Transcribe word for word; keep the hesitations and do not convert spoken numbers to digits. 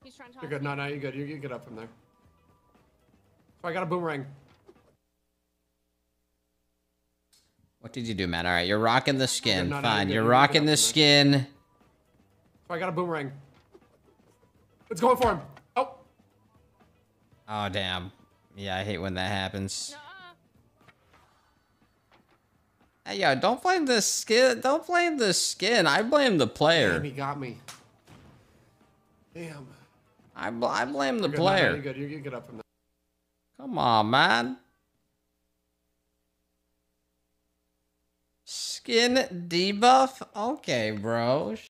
He's trying to You're good. No, no, you're good. You, you get up from there. So I got a boomerang. What did you do, Matt? All right, you're rocking the skin. No, no, Fine, you're you're good. You rocking get the up from skin. So I got a boomerang. It's going for him. Oh. Oh, damn. Yeah, I hate when that happens. Nuh-uh. Hey, yo, don't blame the skin. Don't blame the skin. I blame the player. Damn, he got me. Damn. I, bl I blame the You're good. player. No, no, you're good. You, you get up from there. Come on, man. Skin debuff? Okay, bro.